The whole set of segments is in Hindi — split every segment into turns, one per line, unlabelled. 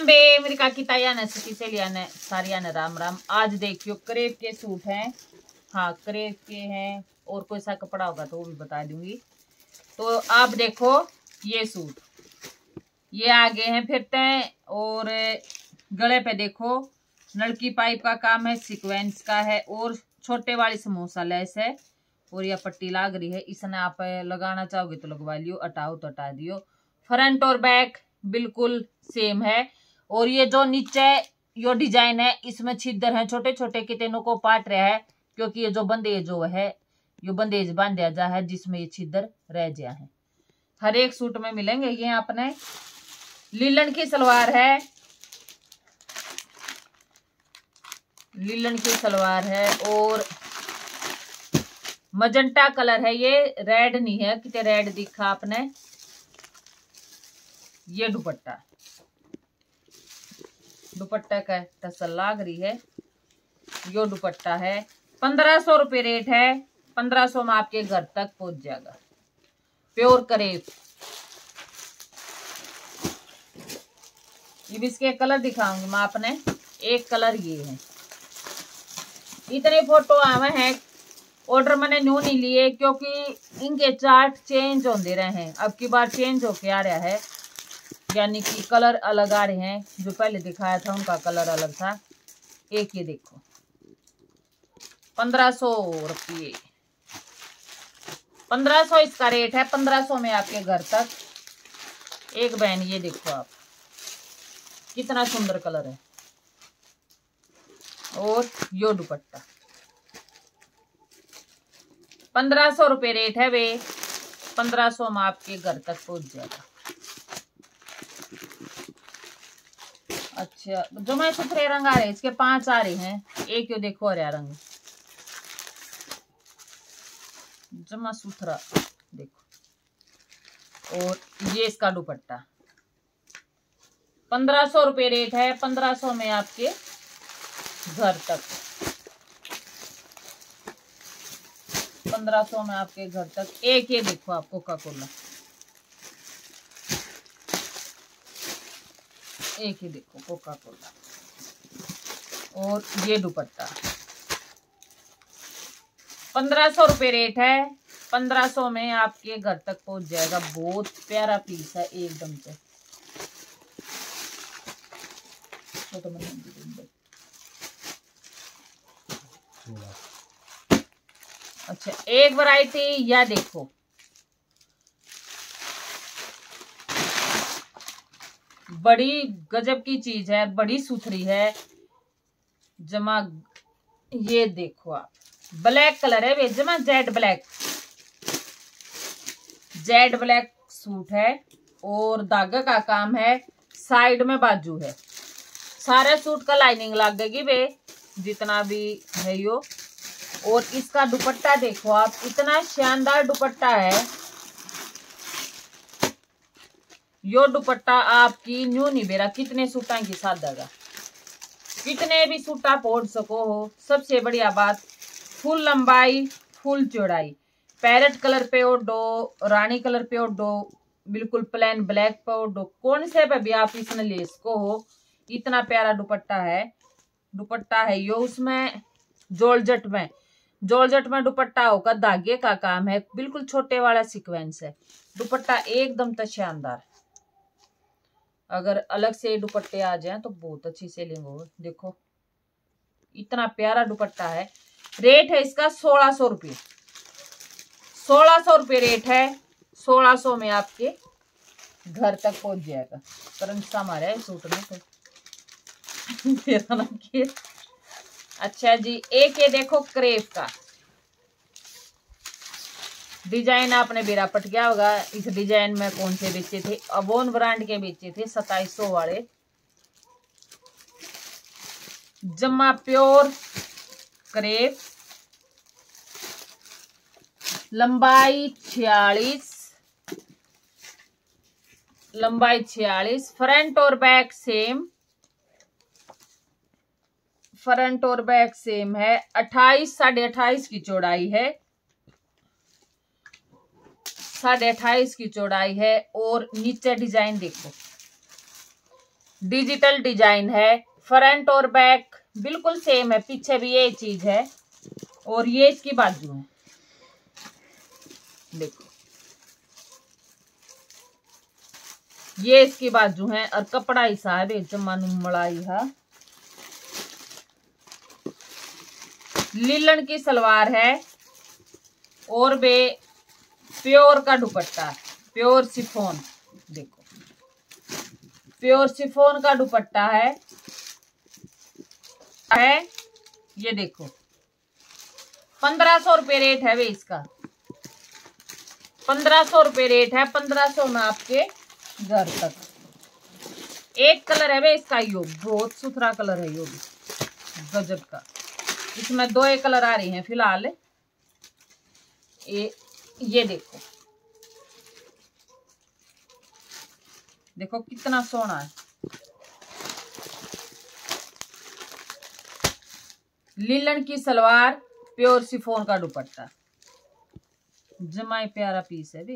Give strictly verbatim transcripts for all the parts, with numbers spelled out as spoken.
राम बे मेरी काकी ताया ने सखी से लिया ने सारिया ने राम राम। आज देखियो क्रेप के सूट हैं। हाँ क्रेप के हैं और कोई सा कपड़ा होगा तो वो भी बता दूंगी। तो आप देखो ये सूट ये आगे हैं फिरते हैं और गले पे देखो नलकी पाइप का काम है, सीक्वेंस का है और छोटे वाली समोसा लेस है और यह पट्टी लाग रही है। इसने आप लगाना चाहोगे तो लगवा लियो, हटाओ तो हटा दियो। फ्रंट और बैक बिल्कुल सेम है और ये जो नीचे यो डिजाइन है इसमें छिद्र है छोटे छोटे कितनों को पाट रहा है क्योंकि ये जो बंदेज जो है यो बंदेज बांधा जा है जिसमें ये छिद्र रह गया है। हर एक सूट में मिलेंगे ये अपने। लीलन की सलवार है, लीलन की सलवार है और मजंटा कलर है। ये रेड नहीं है कितने रेड दिखा आपने। ये दुपट्टा दुपट्टा का टसल लाग रही है। यो दुपट्टा है पंद्रह सौ रुपये रेट है। पंद्रह सौ में आपके घर तक पहुंच जाएगा। Pure crepe. ये भी इसके कलर दिखाऊंगी मैं आपने। एक कलर ये है। इतने फोटो आवे हैं ऑर्डर मैंने न्यू नहीं लिए क्योंकि इनके चार्ट चेंज होते रहे हैं। अब की बार चेंज होके आ रहा है यानी कि कलर अलग आ रहे हैं। जो पहले दिखाया था उनका कलर अलग था। एक ये देखो पंद्रह सौ रुपये पंद्रह सौ इसका रेट है। पंद्रह सौ में आपके घर तक। एक बहन ये देखो आप कितना सुंदर कलर है और यो दुपट्टा पंद्रह सौ रुपये रेट है वे। पंद्रह सौ में आपके घर तक पहुंच जाएगा। अच्छा जो मैं सुथरे रंग आ रहे हैं इसके पांच आ रहे हैं। एक यो देखो हरा रंग जमा सुथरा देखो और ये इसका दुपट्टा पंद्रह सौ रुपये रेट है। पंद्रह सौ में आपके घर तक। पंद्रह सौ में आपके घर तक। एक ये देखो आप कोका कोला एक ही देखो कोका कोला और ये दुपट्टा पंद्रह सौ रुपये रेट है। पंद्रह सौ में आपके घर तक पहुंच जाएगा। बहुत प्यारा पीस है एकदम से। अच्छा एक वैरायटी या देखो बड़ी गजब की चीज है, बड़ी सुथरी है जमा। ये देखो आप ब्लैक कलर है वे जमा jet black jet black suit है और धागे का काम है। साइड में बाजू है। सारे सूट का लाइनिंग लगेगी वे जितना भी है यो। और इसका दुपट्टा देखो आप इतना शानदार दुपट्टा है। यो दुपट्टा आपकी न्यू नहीं बेरा कितने सूटा की साथ देगा। कितने भी सूटा पोड़ सको हो। सबसे बढ़िया बात फुल लंबाई फुल चौड़ाई। पैरेट कलर पे ओढ़ो, रानी कलर पे ओढ़ो, बिल्कुल प्लेन ब्लैक पे ओढ़ो, कौन से पे भी आप इसमें ले सको हो। इतना प्यारा दुपट्टा है। दुपट्टा है यो उसमें जॉर्जेट में जॉर्जेट में दुपट्टा होकर धागे का काम है। बिल्कुल छोटे वाला सीक्वेंस है। दुपट्टा एकदम तो शानदार। अगर अलग से दुपट्टे आ जाए तो बहुत अच्छी सेलिंग हो। देखो इतना प्यारा दुपट्टा है। रेट है इसका सोलह सौ रुपये सोलह सौ रुपये रेट है। सोलह सौ में आपके घर तक पहुंच जाएगा। करंट सा मारा है सूट में तो तेरा नाम क्या। अच्छा जी एक ये देखो क्रेप का डिजाइन आपने बेरा पट गया होगा। इस डिजाइन में कौन से बेचे थे। अवोन ब्रांड के बेचे थे सताइस सौ वाले जमा प्योर क्रेप। लंबाई छियालीस लंबाई छियालीस। फ्रंट और बैक सेम फ्रंट और बैक सेम है। अट्ठाईस साढ़े अट्ठाईस की चौड़ाई है। साढ़े अट्ठाईस की चौड़ाई है। और नीचे डिजाइन देखो डिजिटल डिजाइन है, फ्रंट और बैक बिल्कुल सेम है, पीछे भी ये चीज है। और ये इसकी बाजू है, देखो ये इसकी बाजू है। और कपड़ा ऐसा है जमान मड़ाई है। लीलन की सलवार है और बे प्योर का दुपट्टा, प्योर शिफॉन, देखो प्योर शिफॉन का दुपट्टा है है ये देखो। पंद्रह सौ रुपये रेट है वे इसका, पंद्रह सौ रुपये रेट है। पंद्रह सौ में आपके घर तक। एक कलर है वे इसका, यो बहुत सुथरा कलर है, यो भी गजब का। इसमें दो एक कलर आ रही हैं फिलहाल। ये ये देखो, देखो कितना सोना है। लीलन की सलवार, प्योर शिफॉन का दुपट्टा, जमाई प्यारा पीस है भी।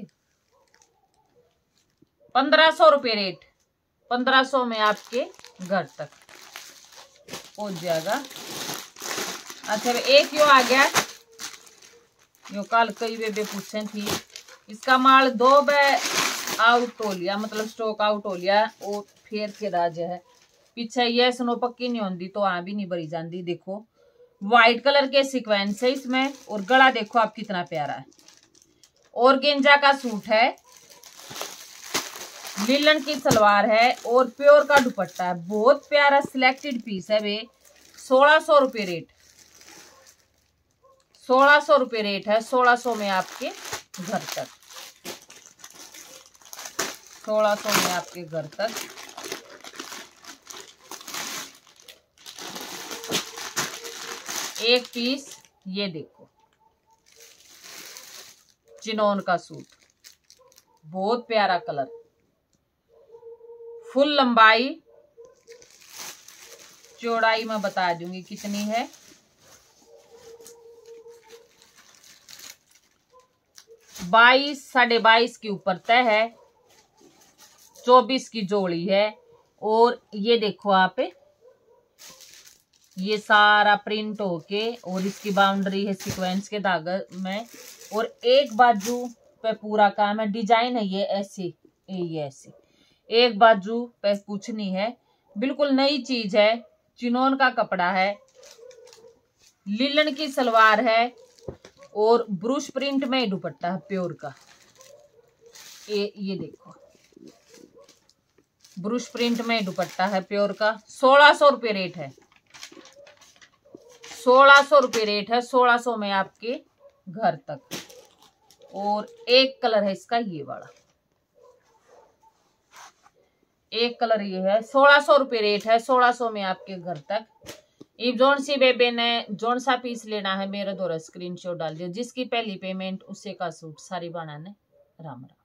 पंद्रह सौ रुपये रेट, पंद्रह सौ में आपके घर तक पहुंच जाएगा। अच्छा एक यो आ गया, यो कल कई वे पूछे थी। इसका माल दो बे आउट हो लिया, मतलब स्टॉक आउट हो लिया। वो फेर के राज है पीछे, ये स्नो पक्की नहीं होती तो आ भी नहीं भरी जाती। देखो व्हाइट कलर के सीक्वेंस है इसमें। और गला देखो आप कितना प्यारा है। और गेंजा का सूट है, लीलन की सलवार है और प्योर का दुपट्टा है। बहुत प्यारा सिलेक्टेड पीस है वे। सोलह सौ रुपये रेट, सोलह सौ रुपये रेट है। सोलह सौ में आपके घर तक, सोलह सौ में आपके घर तक। एक पीस ये देखो, चिनोन का सूट, बहुत प्यारा कलर, फुल लंबाई, चौड़ाई मैं बता दूंगी कितनी है। बाईस साढ़े बाईस की ऊपर तय है, चौबीस की जोड़ी है। और ये देखो आप, ये सारा प्रिंट होके और इसकी बाउंड्री है सीक्वेंस के धागे में। और एक बाजू पे पूरा काम है, डिजाइन है ये ऐसी, ये ऐसी एक बाजू पे पूछनी है। बिल्कुल नई चीज है, चिनोन का कपड़ा है, लीलन की सलवार है और ब्रूश प्रिंट में दुपट्टा है प्योर का। ये ये देखो ब्रूश प्रिंट में दुपट्टा है प्योर का। सोलह सौ रुपये रेट है, सोलह सौ रुपये रेट है। सोलह सौ में आपके घर तक। और एक कलर है इसका ये वाला, एक कलर ये है। सोलह सौ रुपये रेट है, सोलह सौ में आपके घर तक। इब जोन सी बेबे ने जोन सा पीस लेना है मेरे द्वारा स्क्रीनशॉट डाल दियो। जिसकी पहली पेमेंट उसे का सूट सारी बनाने। राम राम।